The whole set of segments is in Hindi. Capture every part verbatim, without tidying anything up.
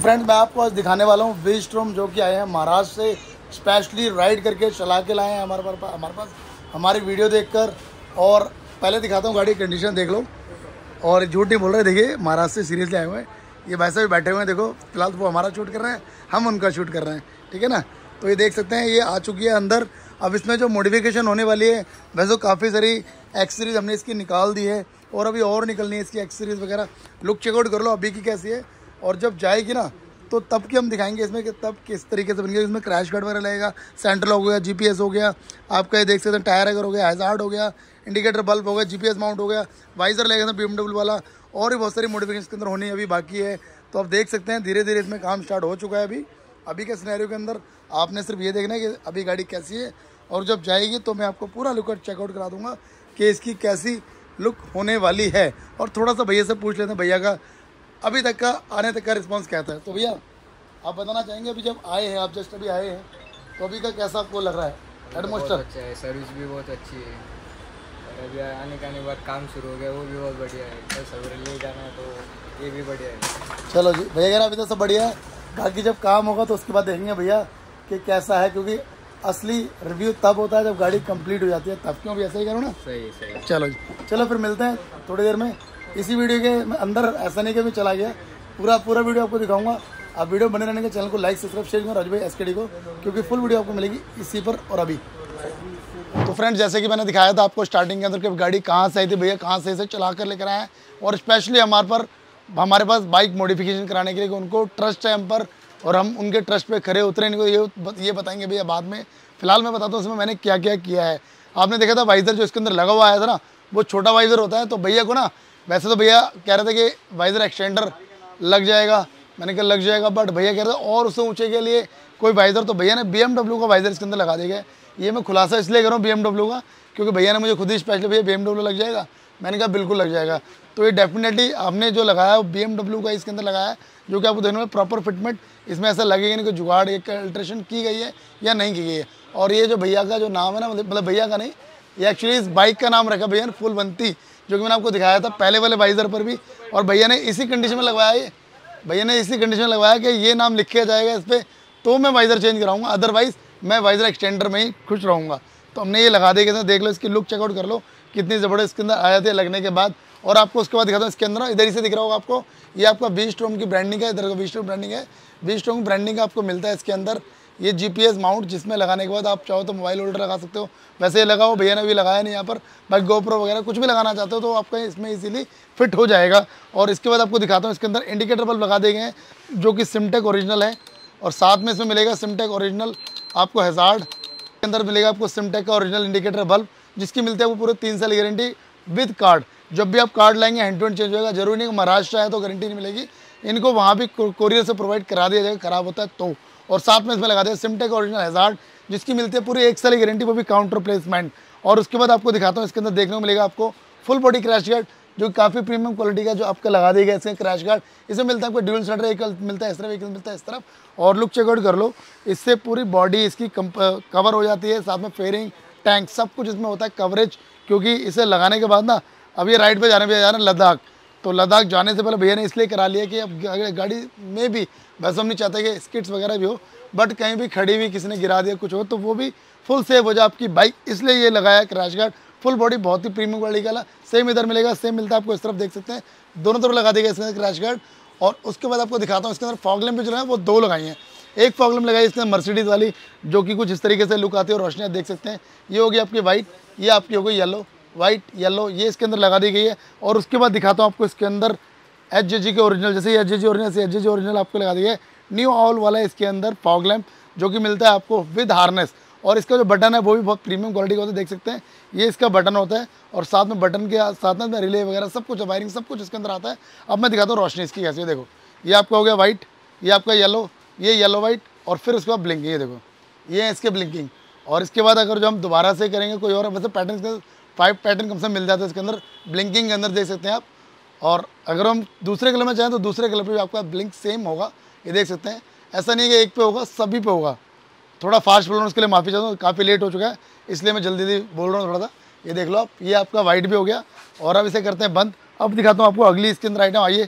फ्रेंड्स मैं आपको आज दिखाने वाला हूँ वी-स्टॉर्म जो कि आए हैं महाराष्ट्र से, स्पेशली राइड करके चला के लाए हैं हमारे पास हमारे पास हमारी वीडियो देखकर। और पहले दिखाता हूँ गाड़ी की कंडीशन देख लो, और झूठ नहीं बोल रहे। देखिए महाराष्ट्र से सीरियसली आए हुए हैं, ये वैसे भी बैठे हुए हैं। देखो फिलहाल तो वो हमारा शूट कर रहे हैं, हम उनका शूट कर रहे हैं, ठीक है ना। तो ये देख सकते हैं ये आ चुकी है अंदर। अब इसमें जो मॉडिफिकेशन होने वाली है वैसे काफ़ी सारी एक्सेसरीज हमने इसकी निकाल दी है, और अभी और निकलनी है इसकी एक्सेसरीज वगैरह। लुक चेकआउट कर लो अभी की कैसी है, और जब जाएगी ना तो तब की हम दिखाएंगे इसमें कि तब किस तरीके से बन गया। इसमें क्रैश गार्ड वगैरह लगेगा, सेंट्रल हो गया, जीपीएस हो गया आपका, ये देख सकते हैं टायर अगर हो गया, हैजार्ड हो गया, इंडिकेटर बल्ब हो गया, जीपीएस माउंट हो गया, वाइजर लगेगा बीएमडब्ल्यू वाला, और भी बहुत सारी मॉडिफिकेशन के अंदर होनी अभी बाकी है। तो आप देख सकते हैं धीरे धीरे इसमें काम स्टार्ट हो चुका है। अभी अभी के सिनेरियो के अंदर आपने सिर्फ ये देखना है कि अभी गाड़ी कैसी है, और जब जाएगी तो मैं आपको पूरा लुक चेकआउट करा दूंगा कि इसकी कैसी लुक होने वाली है। और थोड़ा सा भैया से पूछ लेते हैं भैया का अभी तक का आने तक का रिस्पांस कहता है। तो भैया आप बताना चाहेंगे अभी जब आए हैं, आप जस्ट अभी आए हैं, तो अभी का कैसा आपको लग रहा है? बहुत अच्छा है, सर्विस भी बहुत अच्छी है, और अभी आने के आने बाद काम शुरू हो गया वो भी बहुत बढ़िया है। तो सवेरे ले जाना है तो ये भी बढ़िया है। चलो जी भैया कह अभी तो सब बढ़िया है, बाकी जब काम होगा तो उसके बाद देखेंगे भैया कि कैसा है, क्योंकि असली रिव्यू तब होता है जब गाड़ी कंप्लीट हो जाती है तब। क्यों भी ऐसा ही करो ना? सही सही। चलो जी, चलो फिर मिलते हैं थोड़ी देर में। इसी वीडियो के अंदर ऐसा नहीं कि मैं चला गया, पूरा पूरा वीडियो आपको दिखाऊंगा। आप वीडियो बने रहने के चैनल को लाइक सब्सक्राइब शेयर करो राजू भाई एसकेडी को, क्योंकि फुल वीडियो आपको मिलेगी इसी पर। और अभी तो फ्रेंड्स जैसे कि मैंने दिखाया था आपको स्टार्टिंग के अंदर कि गाड़ी कहाँ से आई थी, भैया कहाँ से इसे चला कर लेकर आए हैं, और स्पेशली हमारे पर हमारे पास बाइक मॉडिफिकेशन कराने के लिए उनको ट्रस्ट है हम पर, और हम उनके ट्रस्ट पे खरे उतरे। इनको ये ये बताएंगे भैया बाद में। फिलहाल मैं बताता हूँ इसमें मैंने क्या क्या किया है। आपने देखा था वाइजर जो इसके अंदर लगा हुआ आया था ना, वो छोटा वाइजर होता है। तो भैया को ना वैसे तो भैया कह रहे थे कि वाइजर एक्सटेंडर लग जाएगा, मैंने कहा लग जाएगा, बट भैया कह रहे थे और उससे ऊंचे के लिए कोई वाइजर, तो भैया ने बीएमडब्ल्यू का वाइजर इसके अंदर लगा देगा। ये मैं खुलासा इसलिए कर रहा हूँ बीएमडब्ल्यू का, क्योंकि भैया ने मुझे खुद ही स्पेशली भैया बीएमडब्ल्यू लग जाएगा, मैंने कहा बिल्कुल लग जाएगा। तो ये डेफिनेटली आपने जो लगाया वो बीएमडब्ल्यू का इसके अंदर लगाया है, जो कि आपको देखने में प्रॉपर फिटमेंट इसमें ऐसा लगेगा नहीं कि जुगाड़ एक अल्ट्रेशन की गई है या नहीं की गई है। और ये जो भैया का जो नाम है ना, मतलब भैया का नहीं, ये एक्चुअली इस बाइक का नाम रखा भैया ने फुलवंती, जो कि मैंने आपको दिखाया था पहले वाले वाइजर पर भी, और भैया ने इसी कंडीशन में लगवाया ये भैया ने इसी कंडीशन में लगवाया कि ये नाम लिखा जाएगा इस पर, तो मैं वाइजर चेंज कराऊंगा, अदरवाइज मैं वाइजर एक्सटेंडर में ही खुश रहूँगा। तो हमने ये लगा दिया। देख लो इसकी लुक चेकआउट कर लो कितनी ज़बरदस्त इसके अंदर आए थे लगने के बाद। और आपको उसके बाद दिखाता हूँ इसके अंदर, इधर ही से दिख रहा होगा आपको, ये आपका वी-स्टॉर्म की ब्रांडिंग है, इधर का वी-स्टॉर्म ब्रांडिंग है। वी-स्टॉर्म की ब्रांडिंग का आपको मिलता है इसके अंदर ये जीपीएस माउंट, जिसमें लगाने के बाद आप चाहो तो मोबाइल होल्डर लगा सकते हो, वैसे ये लगाओ, भैया ने भी लगाया नहीं यहाँ पर, बाकी गोप्रो वगैरह कुछ भी लगाना चाहते हो तो आपका इसमें इजीली फिट हो जाएगा। और इसके बाद आपको दिखाता हूँ इसके अंदर इंडिकेटर बल्ब लगा देंगे हैं, जो कि सिमटेक ओरिजिनल है, और साथ में इसमें मिलेगा सिमटेक ओरिजिनल आपको हैजार्ड के अंदर मिलेगा आपको सिमटेक का ओरिजिनल इंडिकेटर बल्ब, जिसकी मिलती है वो पूरे तीन साल की गारंटी विद कार्ड। जब भी आप कार्ड लाएंगे हैंड टू हैंड चेंज होगा, जरूरी नहीं कि महाराष्ट्र है तो गारंटी नहीं मिलेगी, इनको वहाँ भी कोरियर से प्रोवाइड करा दिया जाएगा खराब होता है तो। और साथ में इसमें लगा दिया सिमटेक ओरिजिनल हैजार्ड, जिसकी मिलती है पूरी एक साल की गारंटी, वो भी काउंटर प्लेसमेंट। और उसके बाद आपको दिखाता हूँ इसके अंदर देखने को मिलेगा आपको फुल बॉडी क्रैश गार्ड, जो काफ़ी प्रीमियम क्वालिटी का जो आपका लगा देगा इसमें क्रैश गार्ड। इसमें मिलता है आपको ड्यूल शटर, एक मिलता है इस तरफ, एक मिलता है इस तरफ। और लुक चेकआउट कर लो, इससे पूरी बॉडी इसकी कवर हो जाती है, साथ में फेयरिंग टैंक सब कुछ इसमें होता है कवरेज। क्योंकि इसे लगाने के बाद ना अब ये राइड पे जाने पे जा रहे हैं लद्दाख, तो लद्दाख जाने से पहले भैया ने इसलिए करा लिया कि अब गाड़ी में भी वैसे हम नहीं चाहते कि स्किट्स वगैरह भी हो, बट कहीं भी खड़ी हुई किसी ने गिरा दिया कुछ हो तो वो भी फुल सेफ हो जाए आपकी बाइक, इसलिए ये लगाया क्रैश गार्ड। फुल बॉडी बहुत ही प्रीमियम क्वालिटी का, सेम इधर मिलेगा, सेम मिलता है आपको इस तरफ, देख सकते हैं दोनों तरफ लगा देगा इसके अंदर क्रैश गार्ड। और उसके बाद आपको दिखाता हूँ इसके अंदर फॉग लैंप भी जो है वो दो लगाई हैं, एक फॉग लैंप लगाई इसके अंदर मर्सिडीज़ वाली, जो कि कुछ इस तरीके से लुक आती है और रोशनी आप देख सकते हैं। ये होगी आपकी वाइट, ये आपकी हो गई येलो, वाइट येलो, ये इसके अंदर लगा दी गई है। और उसके बाद दिखाता हूँ आपको इसके अंदर एच जे जी के ओरिजिनल, जैसे एच जे जी ओरिजिनल से एच जे जी ओरिजिनल आपको लगा दी है न्यू ऑल वाला इसके अंदर फॉग लैंप, जो कि मिलता है आपको विद हार्नेस। और इसका जो बटन है वो भी बहुत प्रीमियम क्वालिटी का होता है, देख सकते हैं ये इसका बटन होता है, और साथ में बटन के साथ में रिले वगैरह सब कुछ, वायरिंग सब कुछ इसके अंदर आता है। अब मैं दिखाता हूँ रोशनी इसकी कैसी है। देखो ये आपका हो गया वाइट, ये आपका येलो, ये येलो वाइट, और फिर उसके बाद ब्लिंकिंग, ये देखो ये है इसके ब्लिंकिंग। और इसके बाद अगर जो हम दोबारा से करेंगे कोई और, वैसे पैटर्न फाइव पैटर्न कम से मिल जाता है इसके अंदर ब्लिंकिंग के अंदर, देख सकते हैं आप। और अगर हम दूसरे कलर में चाहें तो दूसरे कलर पे भी आपका ब्लिंक सेम होगा, ये देख सकते हैं। ऐसा नहीं है कि एक पे होगा, सभी पे होगा। थोड़ा फास्ट बोल रहा हूँ उसके लिए माफ़ी चाहता हूँ, काफ़ी लेट हो चुका है इसलिए मैं जल्दी जल्दी बोल रहा हूँ थोड़ा सा। ये देख लो आप, ये आपका वाइट भी हो गया। और अब इसे करते हैं बंद। अब दिखाता हूँ आपको अगली इसके अंदर आइटम, आइए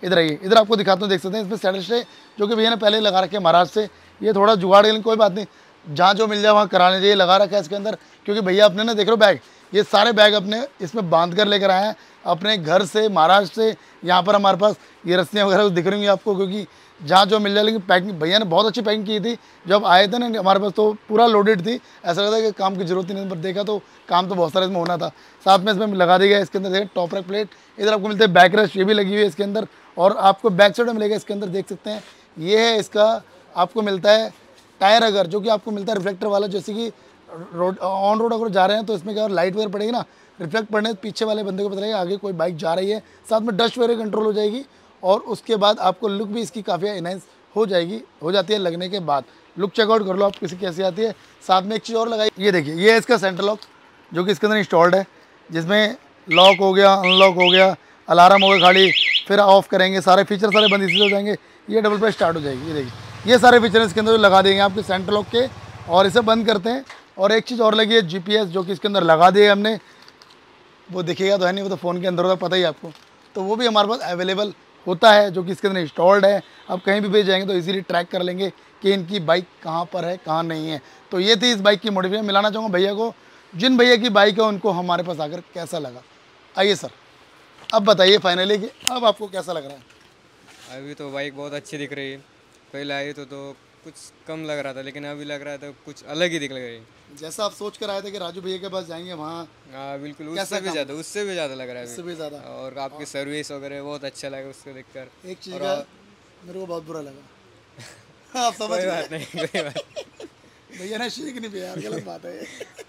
इधर आइए, इधर आपको दिखाता हूँ, देख सकते हैं इसमें सैडल स्टे जो कि भैया ने पहले लगा रखे हैं महाराष्ट्र से। ये थोड़ा जुगाड़, लेकिन कोई बात नहीं, जहाँ जो मिल जाए वहाँ कराने चाहिए, लगा रखा है इसके अंदर। क्योंकि भैया अपने ना देख रहे हो बैग, ये सारे बैग अपने इसमें बांध कर लेकर आए हैं अपने घर से, महाराष्ट्र से। यहाँ पर हमारे पास ये रस्सियाँ वगैरह दिख रही होंगी आपको, क्योंकि जहाँ जो मिल जाए। लेकिन पैकिंग भैया ने बहुत अच्छी पैकिंग की थी। जब आए थे ना हमारे पास तो पूरा लोडेड थी, ऐसा लगता है कि काम की जरूरत ही नहीं, पर देखा तो काम तो बहुत सारा इसमें होना था। साथ में इसमें लगा दी गया इसके अंदर देखिए टॉप रैक प्लेट। इधर आपको मिलते हैं बैक रेस्ट, ये भी लगी हुई है इसके अंदर। और आपको बैक साइड में मिलेगा इसके अंदर, देख सकते हैं ये है इसका आपको मिलता है टायर, अगर जो कि आपको मिलता है रिफ्लेक्टर वाला। जैसे कि रोड ऑन रोड अगर जा रहे हैं तो इसमें क्या लाइट वगैरह पड़ेगी ना, रिफ्लेक्ट पड़ने से पीछे वाले बंदे को पता लगेगा आगे कोई बाइक जा रही है। साथ में डस्ट वगैरह कंट्रोल हो जाएगी और उसके बाद आपको लुक भी इसकी काफ़ी इनहांस हो जाएगी, हो जाती है लगने के बाद। लुक चेकआउट कर लो आप किसी कैसी आती है। साथ में एक चीज़ और लगाई, ये देखिए ये है इसका सेंटर लॉक जो कि इसके अंदर इंस्टॉल्ड है, जिसमें लॉक हो गया, अनलॉक हो गया, अलार्म हो गया खाली, फिर ऑफ करेंगे, सारे फीचर सारे बंद इसी से हो जाएंगे। ये डबल प्रेस स्टार्ट हो जाएगी, ये देखिए ये सारे फीचर इसके अंदर लगा देंगे आपके सेंटर लॉक के। और इसे बंद करते हैं। और एक चीज़ और लगी है जीपीएस, जो कि इसके अंदर लगा दिए हमने, वो दिखेगा तो है नहीं, वो तो फ़ोन के अंदर होता पता ही आपको, तो वो भी हमारे पास अवेलेबल होता है जो कि इसके अंदर इंस्टॉल्ड है। अब कहीं भी भेज जाएंगे तो इजीली ट्रैक कर लेंगे कि इनकी बाइक कहाँ पर है कहाँ नहीं है। तो ये थी इस बाइक की मॉडिफिकेशन। मिलाना चाहूँगा भैया को, जिन भैया की बाइक है उनको हमारे पास आकर कैसा लगा। आइए सर, अब बताइए फाइनली कि अब आपको कैसा लग रहा है। अभी तो बाइक बहुत अच्छी दिख रही है, पहले आई तो तो कुछ कम लग रहा था, लेकिन अभी लग रहा था कुछ अलग ही दिख लग रही है। जैसा आप सोच कर आए थे कि राजू भैया के पास जाएंगे वहाँ, हाँ बिल्कुल, उससे भी ज़्यादा उससे भी ज़्यादा लग रहा है उससे भी ज़्यादा। और आपकी सर्विस वगैरह बहुत अच्छा लगा उसको देखकर। एक चीज़ का मेरे को बहुत बुरा लगा आप समझ कोई बात नहीं, कोई बात भैया ने शेक नहीं पिया यार, गलत बात है।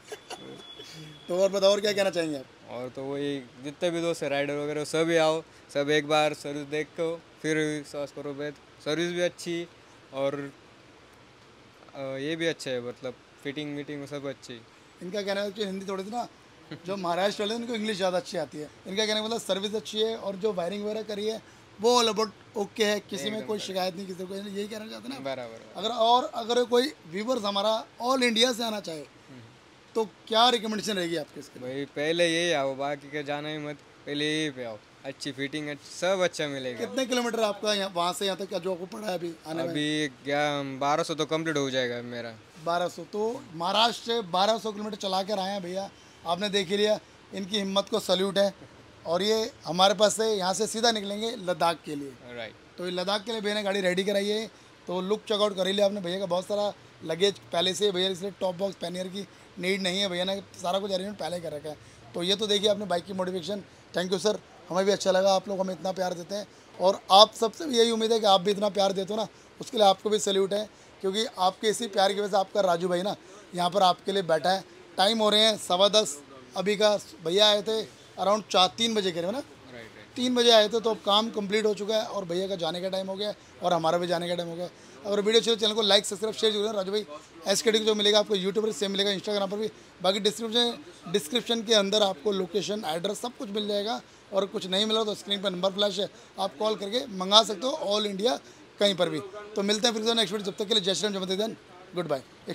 तो और बताओ और क्या कहना चाहेंगे आप? और तो वही जितने भी दोस्त है राइडर वगैरह सभी आओ, सब एक बार सर्विस देख को फिर विश्वास करो। बेद सर्विस भी अच्छी और ये भी अच्छा है, मतलब फिटिंग मीटिंग सब अच्छी। इनका कहना है कि हिंदी थोड़ी सी ना, जो महाराष्ट्र वाले हैं उनको इंग्लिश ज़्यादा अच्छी आती है। इनका कहने का मतलब सर्विस अच्छी है और जो वायरिंग वगैरह करी है वो ऑल अबाउट ओके है, किसी में कोई शिकायत नहीं, किसी को यही कहना चाहते हैं ना। बराबर। अगर और अगर कोई व्यूवर्स हमारा ऑल इंडिया से आना चाहे तो क्या रिकमेंडेशन रहेगी आपके इसके? भाई पहले यही आओ, बाकी के जाना ही मत, पहले यही पे आओ, अच्छी फिटिंग अच्छी, सब अच्छा मिलेगा। कितने किलोमीटर आपका यहाँ वहाँ से यहाँ तक का जो आपको पड़ा है अभी आने में? अभी क्या बारह सौ तो कंप्लीट हो जाएगा मेरा। बारह सौ तो महाराष्ट्र से बारह सौ किलोमीटर चला कर आए हैं भैया, आपने देख ही लिया। इनकी हिम्मत को सल्यूट है। और ये हमारे पास से यहाँ से सीधा निकलेंगे लद्दाख के लिए। राइट। तो ये लद्दाख के लिए भैया ने गाड़ी रेडी कराई है, तो लुक चेकआउट कर ही लिया आपने। भैया का बहुत सारा लगेज पहले से, भैया इसलिए टॉप बॉक्स पैनियर की नीड नहीं है, भैया ने सारा कुछ अरेंजमेंट पहले कर रखा है। तो ये तो देखिए आपने बाइक की मॉडिफिकेशन। थैंक यू सर, हमें भी अच्छा लगा, आप लोग हमें इतना प्यार देते हैं और आप सबसे भी यही उम्मीद है कि आप भी इतना प्यार देते हो ना, उसके लिए आपको भी सैल्यूट है। क्योंकि आपके इसी प्यार की वजह से आपका राजू भाई ना यहाँ पर आपके लिए बैठा है। टाइम हो रहे हैं सवा दस अभी का, भैया आए थे अराउंड चार तीन बजे करीब ना, तीन बजे आए थे, तो अब काम कंप्लीट हो चुका है और भैया का जाने का टाइम हो गया और हमारा भी जाने का टाइम हो गया। अगर वीडियो चले चैनल को लाइक सब्सक्राइब शेयर जरूर। राजू भाई एस के डी को जो मिलेगा आपको यूट्यूब पर सेम मिलेगा, इंस्टाग्राम पर भी। बाकी डिस्क्रिप्शन डिस्क्रिप्शन के अंदर आपको लोकेशन एड्रेस सब कुछ मिल जाएगा। और कुछ नहीं मिला तो स्क्रीन पर नंबर फ्लैश है, आप कॉल करके मंगा सकते हो ऑल इंडिया कहीं पर भी। तो मिलते हैं फिर नेक्स्ट वीडियो, जब तक के लिए जय श्री राम, जय माता दी, गुड बाय।